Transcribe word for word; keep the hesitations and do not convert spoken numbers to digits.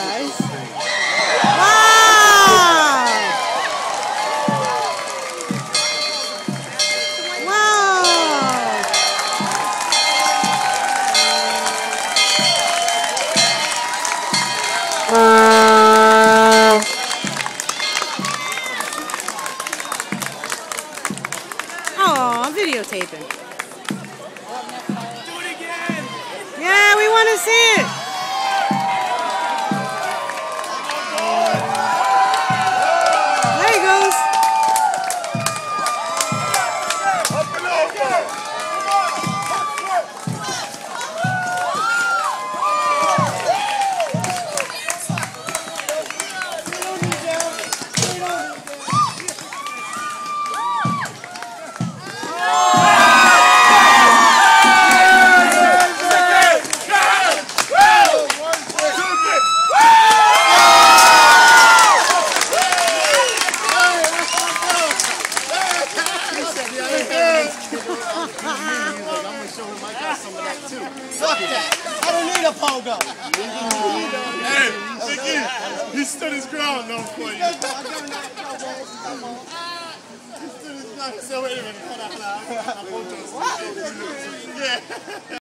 guys. Wow! Wow! Oh, I'm videotaping. Do it again! Yeah, we want to see it. There he goes. Up and over! Fuck that. I don't need a pogo. Hey, Vicky, he stood his ground though for you. He stood his ground. So wait a minute. Hold on, hold on. I got photos. Yeah.